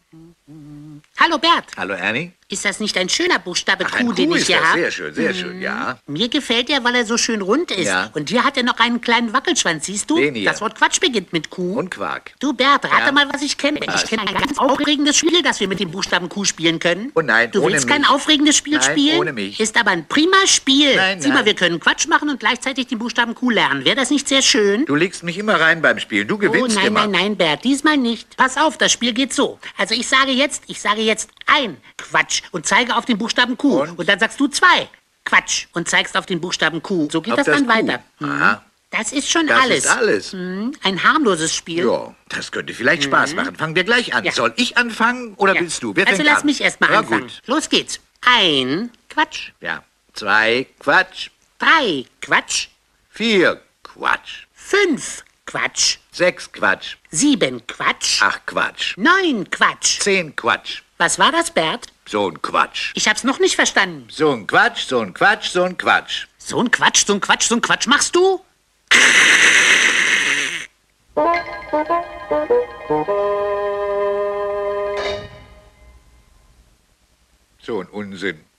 Hallo Bert, Hallo Ernie. ist das nicht ein schöner Buchstabe Ach, ein Q, den Q ich ist hier das. habe? Sehr schön, ja. Mir gefällt er, weil er so schön rund ist. Ja. Und hier hat er noch einen kleinen Wackelschwanz, siehst du? Den hier. Das Wort Quatsch beginnt mit Q. Und Quark. Du Bert, rate Ja. mal, was ich kenne. Was? Ich kenne ein ganz aufregendes Spiel, das wir mit dem Buchstaben Q spielen können. Oh nein, Du ohne willst kein mich. aufregendes Spiel Nein, spielen? ohne mich. Ist aber ein prima Spiel. Nein, Sieh mal, nein. wir können Quatsch machen und gleichzeitig den Buchstaben Q lernen. Wäre das nicht sehr schön? Du legst mich immer rein beim Spielen. Du Oh gewinnst nein, immer. nein, Bert, diesmal nicht. Pass auf, das Spiel geht so. Also ich sage jetzt ein Quatsch und zeige auf den Buchstaben Q. Und dann sagst du zwei Quatsch und zeigst auf den Buchstaben Q. So geht Auf das dann Q. weiter. Aha. Das ist schon Das alles. ist alles. Ein harmloses Spiel. Ja, das könnte vielleicht Spaß machen. Fangen wir gleich an. Ja. Soll ich anfangen oder Ja. willst du? Wer also fängt lass an? mich erst mal Ja, anfangen. gut. Los geht's. Ein Quatsch. Ja. 2 Quatsch. 3 Quatsch. 4 Quatsch. 5 Quatsch. 6 Quatsch. 7 Quatsch. 8 Quatsch. 9 Quatsch. 10 Quatsch. Was war das, Bert? So ein Quatsch. Ich hab's noch nicht verstanden. So ein Quatsch, so ein Quatsch, so ein Quatsch. So ein Quatsch, so ein Quatsch, so ein Quatsch machst du? So ein Unsinn.